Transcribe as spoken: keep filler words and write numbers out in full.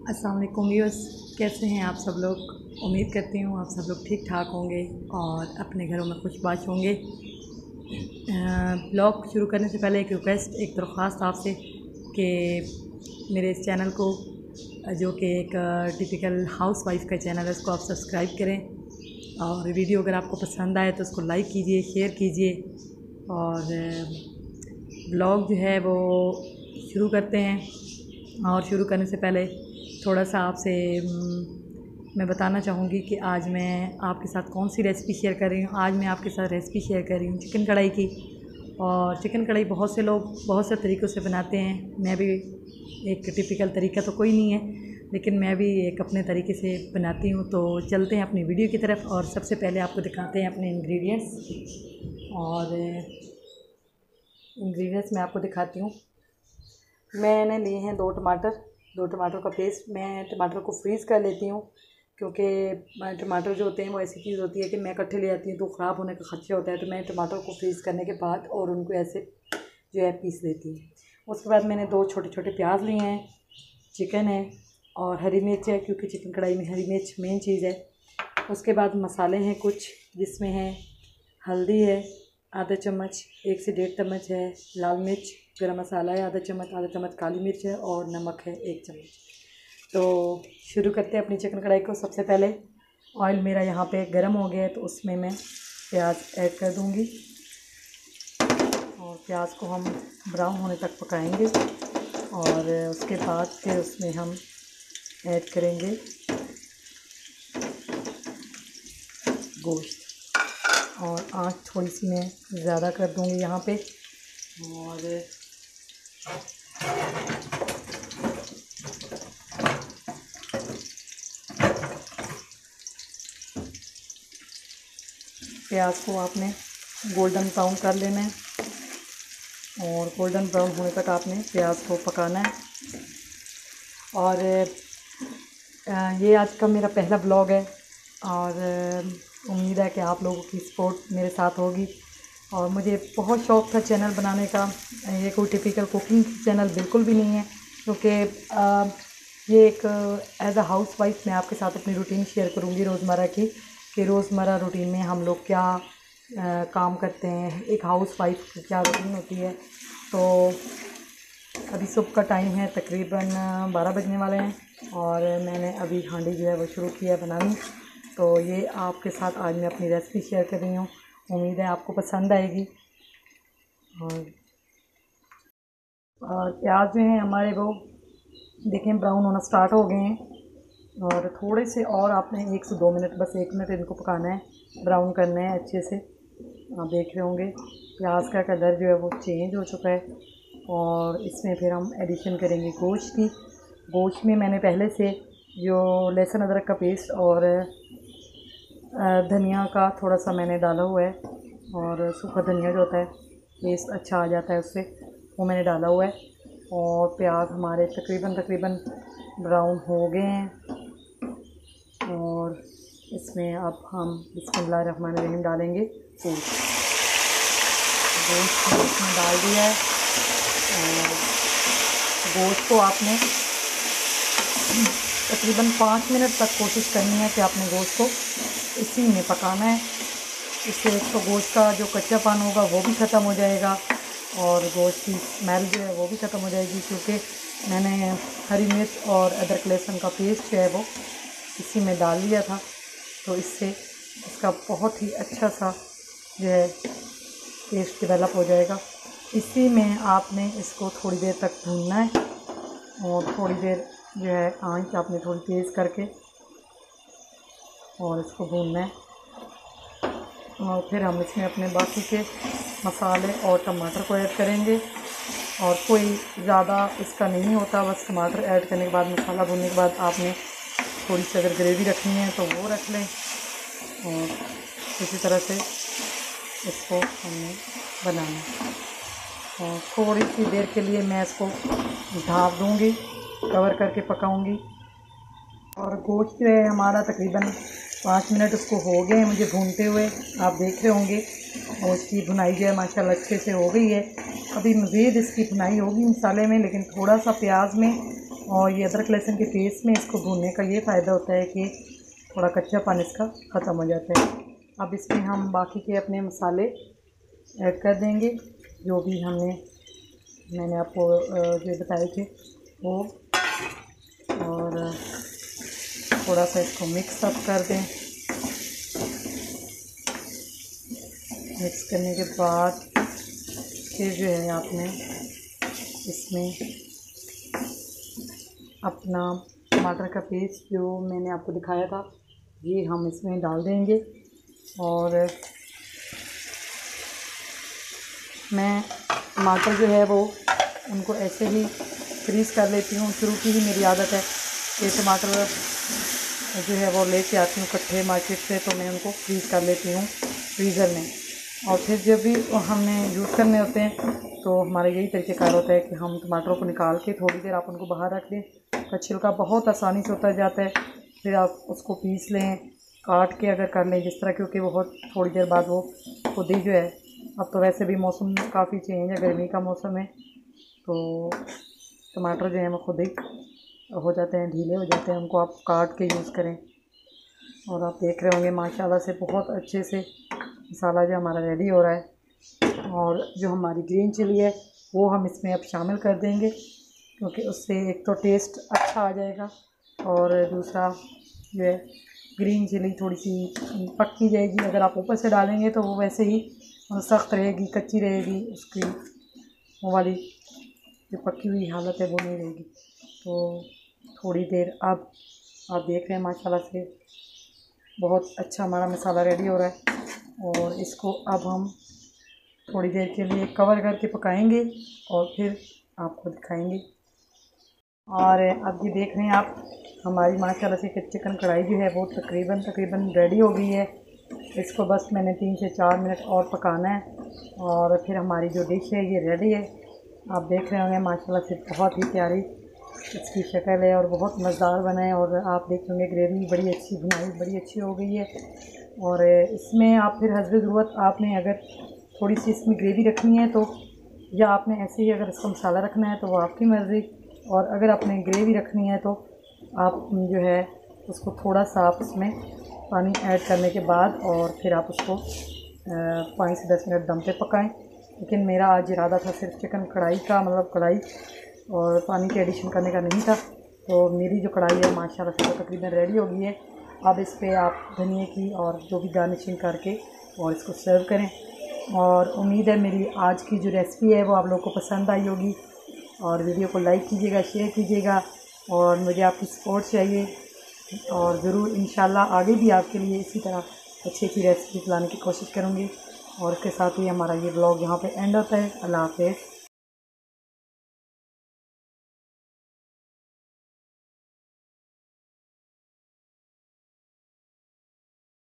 अस्सलाम वालेकुम व्यूअर्स, कैसे हैं आप सब लोग। उम्मीद करती हूँ आप सब लोग ठीक ठाक होंगे और अपने घरों में खुशबाश होंगे। ब्लॉग शुरू करने से पहले एक रिक्वेस्ट, एक दरख्वास्त आपसे कि मेरे इस चैनल को, जो कि एक टिपिकल हाउस वाइफ का चैनल है, उसको आप सब्सक्राइब करें और वीडियो अगर आपको पसंद आए तो उसको लाइक कीजिए, शेयर कीजिए। और ब्लॉग जो है वो शुरू करते हैं। और शुरू करने से पहले थोड़ा सा आपसे मैं बताना चाहूँगी कि आज मैं आपके साथ कौन सी रेसिपी शेयर कर रही हूँ। आज मैं आपके साथ रेसिपी शेयर कर रही हूँ चिकन कढ़ाई की। और चिकन कढ़ाई बहुत से लोग बहुत से तरीक़ों से बनाते हैं। मैं भी, एक टिपिकल तरीका तो कोई नहीं है, लेकिन मैं भी एक अपने तरीके से बनाती हूँ। तो चलते हैं अपनी वीडियो की तरफ और सबसे पहले आपको दिखाते हैं अपने इंग्रेडिएंट्स। और इंग्रेडिएंट्स मैं आपको दिखाती हूँ। मैंने लिए हैं दो टमाटर, दो टमाटर का पेस्ट। मैं टमाटर को फ्रीज़ कर लेती हूँ क्योंकि टमाटर जो होते हैं वो ऐसी चीज़ होती है कि मैं इकट्ठे ले आती हूँ तो ख़राब होने का खदशा होता है। तो मैं टमाटर को फ्रीज़ करने के बाद और उनको ऐसे जो है पीस लेती हूँ। उसके बाद मैंने दो छोटे छोटे प्याज लिए हैं, चिकन है और हरी मिर्च है, क्योंकि चिकन कढ़ाई में हरी मिर्च मेन चीज़ है। उसके बाद मसाले हैं कुछ, जिसमें है हल्दी है आधा चम्मच, एक से डेढ़ चम्मच है लाल मिर्च, गरम मसाला है आधा चम्मच, आधा चम्मच काली मिर्च है और नमक है एक चम्मच। तो शुरू करते हैं अपनी चिकन कढ़ाई को। सबसे पहले ऑयल मेरा यहाँ पे गर्म हो गया है तो उसमें मैं प्याज ऐड कर दूँगी और प्याज को हम ब्राउन होने तक पकाएंगे। और उसके बाद फिर उसमें हम ऐड करेंगे गोश्त, और आँच थोड़ी सी मैं ज़्यादा कर दूँगी यहाँ पे। और प्याज को आपने गोल्डन ब्राउन कर लेना है और गोल्डन ब्राउन होने तक आपने प्याज को पकाना है। और ये आज का मेरा पहला ब्लॉग है और उम्मीद है कि आप लोगों की सपोर्ट मेरे साथ होगी। और मुझे बहुत शौक़ था चैनल बनाने का। ये कोई टिपिकल कुकिंग चैनल बिल्कुल भी नहीं है, क्योंकि ये एक एज अ हाउस वाइफ मैं आपके साथ अपनी रूटीन शेयर करूँगी रोज़मर्रा की, कि रोज़मर्रा रूटीन में हम लोग क्या आ, काम करते हैं, एक हाउस वाइफ की क्या रूटीन होती है। तो अभी सुबह का टाइम है, तकरीबन बारह बजने वाले हैं और मैंने अभी हांडी जो है वो शुरू किया है बनानी। तो ये आपके साथ आज मैं अपनी रेसिपी शेयर कर रही हूँ। उम्मीद है आपको पसंद आएगी। और और प्याज जो हैं हमारे वो देखें ब्राउन होना स्टार्ट हो गए हैं। और थोड़े से और आपने एक से दो मिनट, बस एक मिनट इनको पकाना है, ब्राउन करना है अच्छे से। आप देख रहे होंगे प्याज का कलर जो है वो चेंज हो चुका है। और इसमें फिर हम एडिशन करेंगे गोश्त की। गोश्त में मैंने पहले से जो लहसुन अदरक का पेस्ट और धनिया का थोड़ा सा मैंने डाला हुआ है, और सूखा धनिया जो होता है टेस्ट अच्छा आ जाता है उससे, वो मैंने डाला हुआ है। और प्याज हमारे तकरीबन तकरीबन ब्राउन हो गए हैं। और इसमें अब हम बिस्मिल्लाहिर्रहमानिर्रहीम डालेंगे गोश्त। गोश्त इसमें डाल दिया है और गोश्त को आपने तकरीबन पाँच मिनट तक कोशिश करनी है कि आपने गोश्त को इसी में पकाना है। इससे एक तो गोश्त का जो कच्चापन होगा वो भी ख़त्म हो जाएगा और गोश्त की स्मेल जो है वो भी ख़त्म हो जाएगी, क्योंकि मैंने हरी मिर्च और अदरक लहसुन का पेस्ट जो है वो इसी में डाल लिया था। तो इससे इसका बहुत ही अच्छा सा जो है टेस्ट डेवलप हो जाएगा। इसी में आपने इसको थोड़ी देर तक भूनना है और थोड़ी देर जो है आंच आपने थोड़ी तेज़ करके और इसको भूनना है। और फिर हम इसमें अपने बाकी के मसाले और टमाटर को ऐड करेंगे। और कोई ज़्यादा इसका नहीं होता, बस टमाटर ऐड करने के बाद, मसाला भूनने के बाद आपने थोड़ी सी अगर ग्रेवी रखनी है तो वो रख लें। और इसी तरह से इसको हमने बनाना है। और थोड़ी सी देर के लिए मैं इसको ढाँप दूँगी, कवर करके पकाऊँगी। और गोश्त जो है हमारा तकरीबन पाँच मिनट उसको हो गए हैं मुझे भूनते हुए। आप देख रहे होंगे गोश्त की भुनाई जो है माशाल्लाह अच्छे से हो गई है। अभी मज़ीद इसकी भुनाई होगी मसाले में, लेकिन थोड़ा सा प्याज में और ये अदरक लहसुन के पेस्ट में इसको भूनने का ये फ़ायदा होता है कि थोड़ा कच्चापन इसका ख़त्म हो जाता है। अब इसमें हम बाकी के अपने मसाले ऐड कर देंगे, जो भी हमने मैंने आपको जो बताए थे वो, और थोड़ा सा इसको मिक्स अप कर दें। मिक्स करने के बाद फिर जो है आपने इसमें अपना टमाटर का पेस्ट जो मैंने आपको दिखाया था ये हम इसमें डाल देंगे। और मैं टमाटर जो है वो उनको ऐसे ही फ्रीज़ कर लेती हूँ। शुरू की ही मेरी आदत है कि टमाटर जो है वो लेके आती हूँ इकट्ठे मार्केट से, तो मैं उनको फ्रीज़ कर लेती हूँ फ्रीज़र में। और फिर जब भी हमने यूज़ करने होते हैं तो हमारा यही तरीक़ेकार होता है कि हम टमाटरों को निकाल के थोड़ी देर आप उनको बाहर रख दें, का छिलका बहुत आसानी से उतर जाता है। फिर आप उसको पीस लें, काट के अगर कर लें जिस तरह, क्योंकि बहुत थोड़ी देर बाद वो खुद ही जो है, अब तो वैसे भी मौसम काफ़ी चेंज है, गर्मी का मौसम है, तो टमाटर जो है वो खुद ही हो जाते हैं, ढीले हो जाते हैं। उनको आप काट के यूज़ करें। और आप देख रहे होंगे माशाल्लाह से बहुत अच्छे से मसाला जो हमारा रेडी हो रहा है। और जो हमारी ग्रीन चिली है वो हम इसमें अब शामिल कर देंगे, क्योंकि उससे एक तो टेस्ट अच्छा आ जाएगा और दूसरा जो है ग्रीन चिली थोड़ी सी पक्की जाएगी। अगर आप ऊपर से डालेंगे तो वो वैसे ही सख्त रहेगी, कच्ची रहेगी, उसकी वो वाली जो पक्की हुई हालत है वो नहीं रहेगी। तो थोड़ी देर अब आप देख रहे हैं माशाल्लाह से बहुत अच्छा हमारा मसाला रेडी हो रहा है। और इसको अब हम थोड़ी देर के लिए कवर करके पकाएंगे और फिर आपको दिखाएंगे। और अब ये देख रहे हैं आप हमारी माशाल्लाह से चिकन कढ़ाई जो है वो तकरीबन तकरीबन रेडी हो गई है। इसको बस मैंने तीन से चार मिनट और पकाना है और फिर हमारी जो डिश है ये रेडी है। आप देख रहे होंगे माशाल्लाह से बहुत ही प्यारी इसकी शक्ल है और बहुत मज़ेदार बना है। और आप देख होंगे ग्रेवी बड़ी अच्छी बनाई, बड़ी अच्छी हो गई है। और इसमें आप फिर हस्ब ज़रूरत आपने अगर थोड़ी सी इसमें ग्रेवी रखनी है तो, या आपने ऐसे ही अगर इसका मसाला रखना है तो वो आपकी मर्ज़ी। और अगर आपने ग्रेवी रखनी है तो आप जो है उसको थोड़ा सा आप इसमें पानी ऐड करने के बाद और फिर आप उसको पाँच से दस मिनट दम पे पकाएं। लेकिन मेरा आज इरादा था सिर्फ चिकन कढ़ाई का, मतलब कढ़ाई और पानी के एडिशन करने का नहीं था। तो मेरी जो कढ़ाई है माशाल्लाह से तो तकरीबन रेडी हो गई है। अब इस पर आप धनिए की और जो भी गार्निशिंग करके और इसको सर्व करें। और उम्मीद है मेरी आज की जो रेसिपी है वो आप लोगों को पसंद आई होगी। और वीडियो को लाइक कीजिएगा, शेयर कीजिएगा और मुझे आपकी सपोर्ट चाहिए। और ज़रूर इंशाल्लाह आगे भी आपके लिए इसी तरह अच्छी अच्छी रेसिपी लाने की कोशिश करूँगी। और इसके साथ ही हमारा ये ब्लॉग यहाँ पे एंड होता है। अल्लाह हाफ़िज़।